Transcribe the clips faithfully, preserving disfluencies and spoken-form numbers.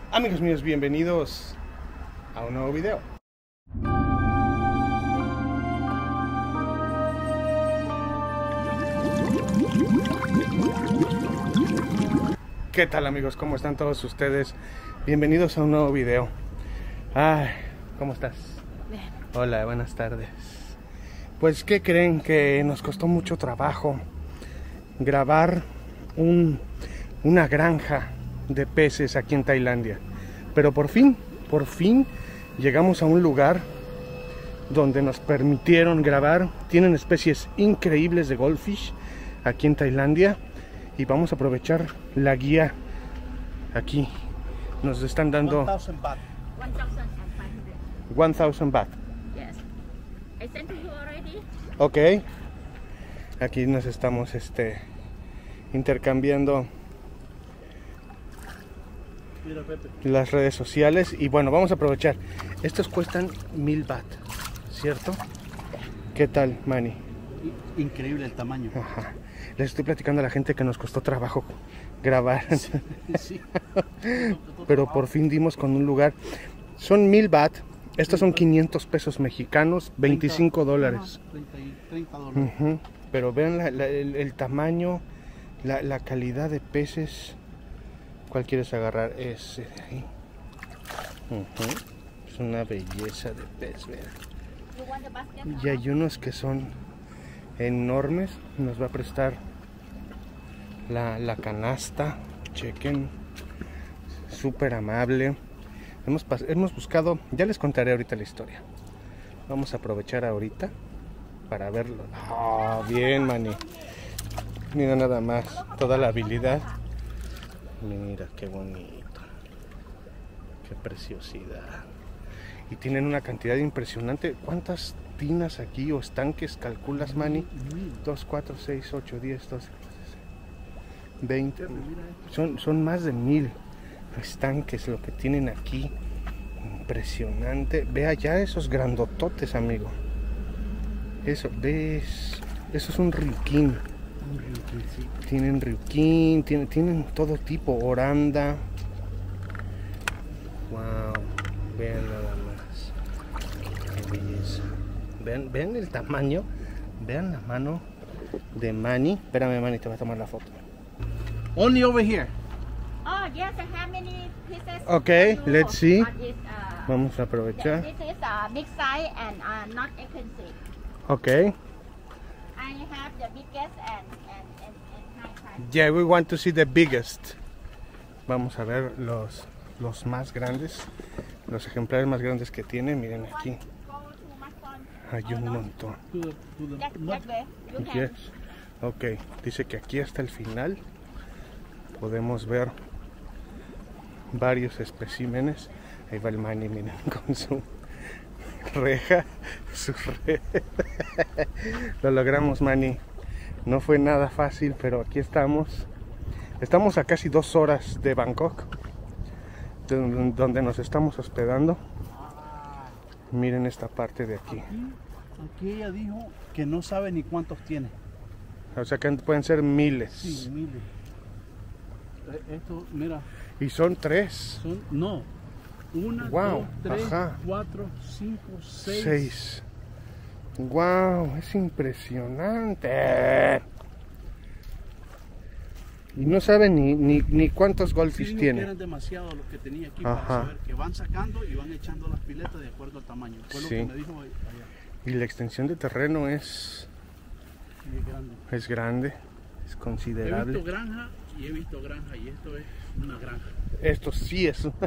Amigos míos, bienvenidos a un nuevo video. ¿Qué tal, amigos? ¿Cómo están todos ustedes? Bienvenidos a un nuevo video. Ay, ¿cómo estás? Bien. Hola, buenas tardes. Pues, ¿qué creen? Que nos costó mucho trabajo grabar un, una granja de peces aquí en Tailandia. Pero por fin, por fin llegamos a un lugar donde nos permitieron grabar. Tienen especies increíbles de goldfish aquí en Tailandia y vamos a aprovechar la guía. Aquí nos están dando one thousand baht. one thousand baht. Yes. I sent to you already. Ok. Aquí nos estamos este intercambiando Mira, Pepe. las redes sociales y bueno, vamos a aprovechar. Estos cuestan mil baht, ¿cierto? ¿Qué tal, Manny? Increíble el tamaño. Ajá. Les estoy platicando a la gente que nos costó trabajo grabar. Sí, sí. Pero por fin dimos con un lugar. Son mil baht. Estos son quinientos pesos mexicanos, veinticinco dólares. treinta dólares. Uh-huh. Pero vean la, la, el, el tamaño, la, la calidad de peces. ¿Cuál quieres agarrar? Ese de ahí. Uh-huh. Es una belleza de pez, vean. You want the basket? Y hay unos que son enormes. Nos va a prestar la, la canasta. Chequen. Súper amable. Hemos, hemos buscado, ya les contaré ahorita la historia. Vamos a aprovechar ahorita para verlo. Oh, bien, Manny. Mira nada más, toda la habilidad. Mira qué bonito. Qué preciosidad. Y tienen una cantidad impresionante. ¿Cuántas tinas aquí o estanques calculas, Manny? dos, cuatro, seis, ocho, diez, doce, veinte. Son, son más de mil estanques lo que tienen aquí. Impresionante. Ve allá esos grandototes, amigo. Eso, ves. Eso es un ryukin. Tienen ryukin, tienen, tienen todo tipo, oranda. Wow, vean nada más. Qué belleza. Vean, vean el tamaño. Vean la mano de Manny. Espérame, Manny, te voy a tomar la foto. Only over here. Oh, yes. And how many pieces? Okay, you let's see. want this, uh, Vamos a aprovechar. This is a big size and uh, not expensive. Okay. I have the biggest and and and, and high price. Yeah, we want to see the biggest. Vamos a ver los los más grandes, los ejemplares más grandes que tiene. Miren aquí, Go to my phone. hay un montón. To the, to the That, not- that way. You can. Yes. Ok, dice que aquí hasta el final podemos ver varios especímenes. Ahí va el Manny, miren, con su reja, su red. Lo logramos, Manny. No fue nada fácil, pero aquí estamos. Estamos a casi dos horas de Bangkok, de donde nos estamos hospedando. Miren esta parte de aquí. Aquí, aquí ella dijo que no sabe ni cuántos tiene. O sea que pueden ser miles. Sí, miles. Eh, Esto, mira, Y son tres. son, no. Una, Wow, dos, tres, ajá. cuatro, cinco, seis. Seis. Wow, es impresionante. Y no saben ni, ni, ni cuántos Sí, goldfish dijo que tiene. eran demasiados los que tenía aquí Ajá. para saber que van sacando y van echando las piletas de acuerdo al tamaño. Fue lo Sí. que me dijo allá. Y la extensión de terreno es, Sí, es grande. es grande, es He considerable. visto granja y he visto granja y esto es una granja. Esto sí es una...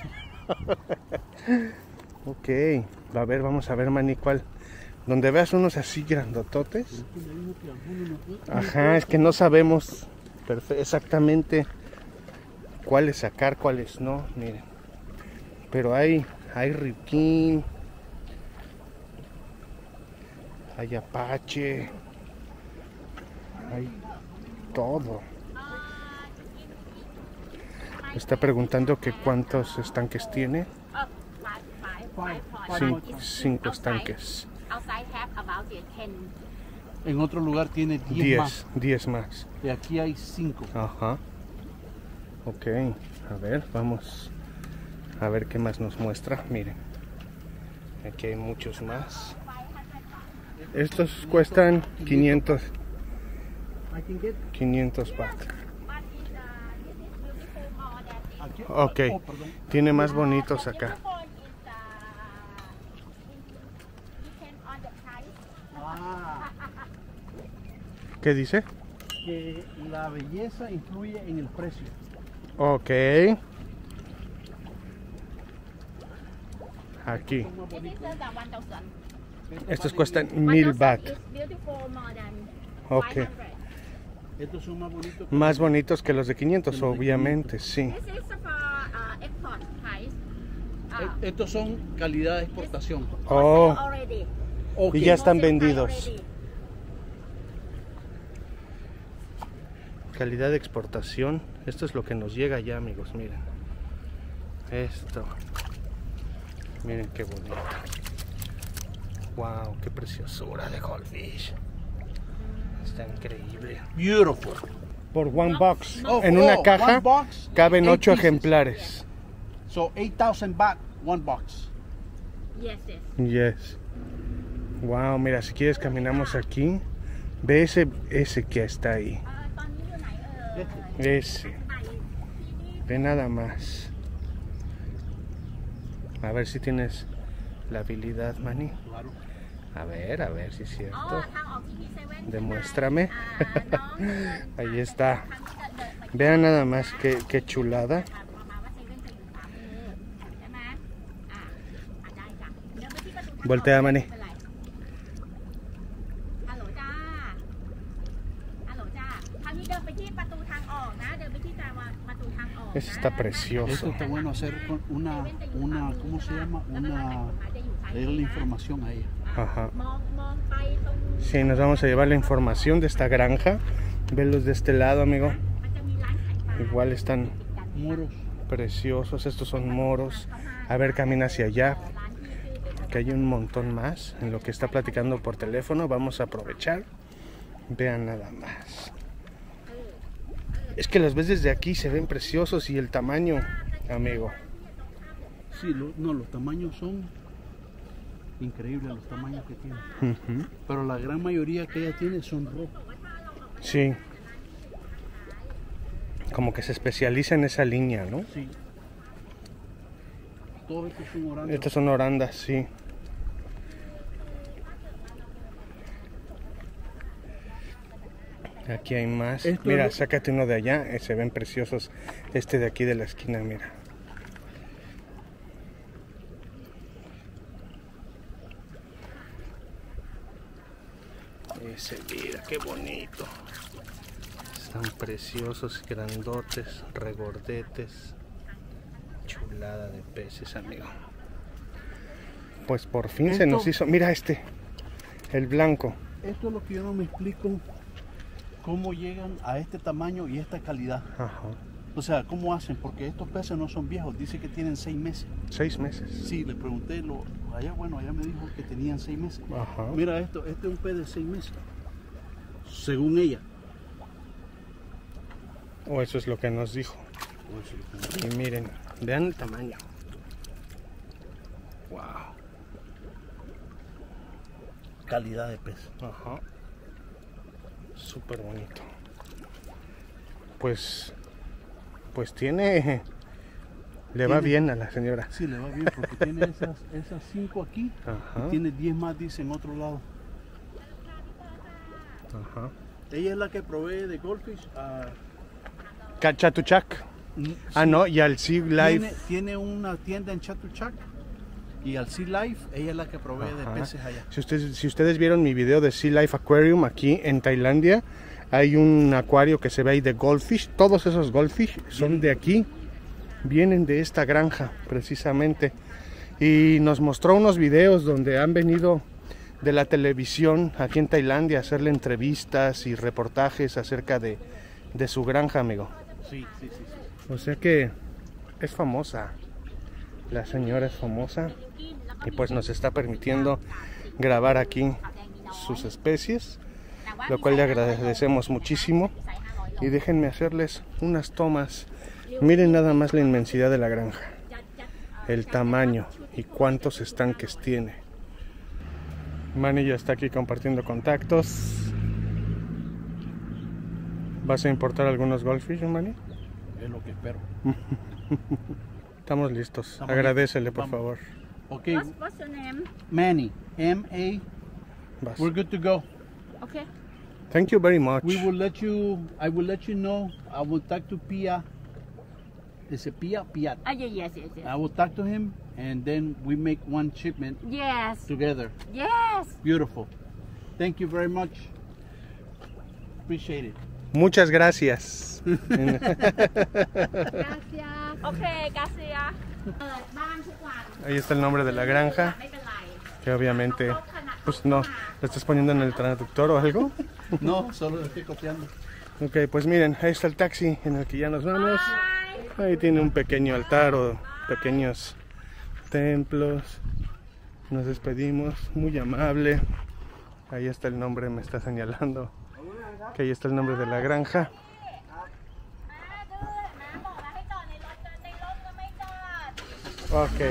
Ok, a ver, vamos a ver, Manny, cuál. Donde veas unos así grandototes. Ajá, es que no sabemos perfe- exactamente cuáles sacar, cuáles no, miren. Pero hay, hay ryukin, hay apache, hay todo. Me está preguntando que cuántos estanques tiene. Oh, five, five, five, five. Cin- It's cinco outside. estanques. Outside have about the ten. En otro lugar tiene diez más. Diez, diez más. Y aquí hay cinco. Ajá. Ok, a ver, vamos A ver qué más nos muestra. Miren, aquí hay muchos más. Estos cuestan quinientos quinientos baht. Ok, tiene más bonitos acá. Ah, ¿Qué dice? que la belleza influye en el precio. Ok. Aquí. Estos cuestan mil baht. Ok. Estos son más bonitos. que Más los- bonitos que los de quinientos, obviamente, sí. E- Estos son calidad de exportación. Oh, Ok. y ya están vendidos. Calidad de exportación. Esto es lo que nos llega ya, amigos, miren. Esto. Miren qué bonito. Wow, qué preciosura de goldfish. Está increíble. Beautiful. Por one box. Oh, En oh, una one caja box, caben eight ocho pieces. ejemplares. So eight thousand baht, one box. Yes, yes. Yes. Wow, mira, si quieres caminamos aquí. Ve ese, ese que está ahí. ตอนนี้อยู่ไหนเอ่ย Ese. ไหน Ve nada más. A ver si tienes la habilidad, Manny. Claro. A ver, a ver si es อ๋อ cierto. ทางออกที่พีเซเว่น Demuéstrame. อ่าน้อง Ahí está. ทางที่จะเดินไป Vean nada más qué, qué chulada. ประมาณว่าเซเว่นจะอยู่ขวามือใช่ไหมอ่าอ่าได้จ้ะเดินไปที่ประตูทางออก Voltea, Manny. ไม่เป็นไรฮัลโหลจ้าฮัลโหลจ้าคราวนี้เดินไปที่ประตูทางออกนะ เดินไปที่ประตูทางออก Ese está Esto precioso. está bueno hacer con una, una, ¿cómo se llama? Una, leer la información a ella. Ajá. มองมองไปตรง Sí, nos vamos a llevar la información de esta granja. Velos de este lado, amigo. มันจะมีร้านขายปลา Igual están Moros. preciosos. Estos son moros. A ver, camina hacia allá. ร้านที่ชื่อเป็น Que hay un montón más. En lo que está platicando por teléfono, vamos a aprovechar. Vean nada más. Es que las ves desde aquí, se ven preciosos y el tamaño, amigo. Sí, lo- no, los tamaños son increíbles, los tamaños que tiene. Ujú. Pero la gran mayoría que ella tiene son rojos. Sí. Como que se especializa en esa línea, ¿no? Sí. Todos estos son orantes. Estas son orandas, sí. Aquí hay más. Esto Mira, es- sácate uno de allá. eh, Se ven preciosos. Este de aquí de la esquina, mira. Ese, mira, qué bonito. Están preciosos, grandotes, regordetes. Chulada de peces, amigo. Pues por fin se Esto- nos hizo. Mira este, el blanco. Esto es lo que yo no me explico, cómo llegan a este tamaño y esta calidad. Ajá. O sea, ¿cómo hacen? Porque estos peces no son viejos, dice que tienen seis meses. Seis meses. Sí, le pregunté, lo, allá, bueno, allá me dijo que tenían seis meses. Ajá. Mira esto, este es un pez de seis meses, según ella. O eso es lo que nos dijo. Y miren, vean el tamaño. Wow. Calidad de pez. Ajá. Súper bonito. Pues, pues tiene, le va Tiene- bien a la señora. Sí, le va bien porque tiene esas, esas cinco aquí Ajá. y tiene diez más, dice, en otro lado. Ajá. Ella es la que provee de goldfish a... Chatuchak. Ah, no, y al Sea Tiene, Life. tiene una tienda en Chatuchak y al Sea Life ella es la que provee Ajá. de peces allá. Si ustedes, si ustedes vieron mi video de Sea Life Aquarium aquí en Tailandia, hay un acuario que se ve ahí de goldfish. Todos esos goldfish son de aquí, vienen de esta granja precisamente. Y nos mostró unos videos donde han venido de la televisión aquí en Tailandia a hacerle entrevistas y reportajes acerca de, de su granja, amigo. Sí, sí, sí, sí. O sea que es famosa, la señora es famosa y pues nos está permitiendo grabar aquí sus especies, lo cual le agradecemos muchísimo. Y déjenme hacerles unas tomas. Miren nada más la inmensidad de la granja. el tamaño y cuántos estanques tiene. Manny ya está aquí compartiendo contactos. ¿Vas a importar algunos goldfish, Manny? Es lo que espero. Estamos listos. Estamos Agradecele, listos. por favor. Okay, What's, what's your name? Manny, M A. Vas. We're good to go. Okay. Thank you very much. We will let you. I will let you know. I will talk to Pia. Is it Pia? Pia. Ah, yeah, yes, yes, yes. I will talk to him, and then we make one shipment Yes. together. Yes. Beautiful. Thank you very much. Appreciate it. Muchas gracias. Gracias. Okay, gracias. เปิดบ้านทุกวัน Ahí está el nombre de la granja, ไม่เป็นไร que obviamente, pues no, ¿lo estás poniendo en el traductor o algo? No, solo lo estoy copiando. Ok, pues miren, ahí está el taxi en el que ya nos vamos. Ahí tiene un pequeño altar o pequeños templos. Nos despedimos, muy amable. Ahí está el nombre, me está señalando que ahí está el nombre de la granja. Ok,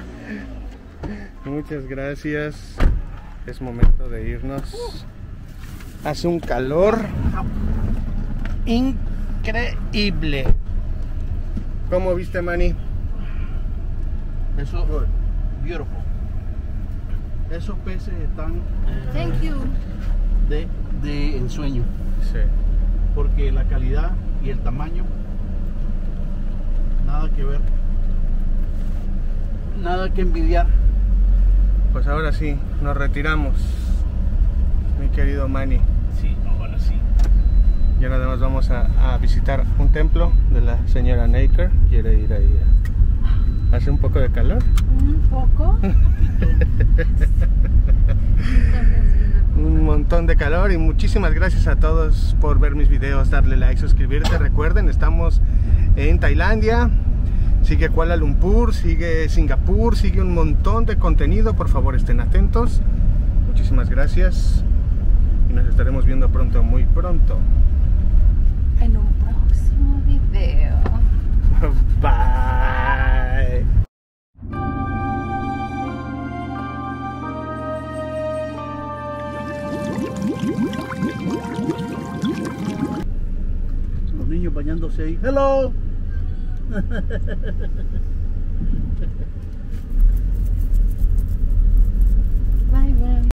muchas gracias. Es momento de irnos. Hace un calor increíble. ¿Cómo viste, Manny? Eso, beautiful. Esos peces están eh, Thank you. de, de ensueño, Sí. porque la calidad y el tamaño, nada que ver, nada que envidiar. Pues ahora sí, nos retiramos, mi querido Manny. Sí, ahora sí. Ya nada más vamos a, a visitar un templo de la señora Naker. Quiere ir ahí. a- Hace un poco de calor. Un poco. Un montón de calor y muchísimas gracias a todos por ver mis videos, darle like, suscribirte. Recuerden, estamos en Tailandia, sigue Kuala Lumpur, sigue Singapur, sigue un montón de contenido. Por favor, estén atentos. Muchísimas gracias y nos estaremos viendo pronto, muy pronto. En un próximo video. Bye. Los niños bañándose ahí. Hello.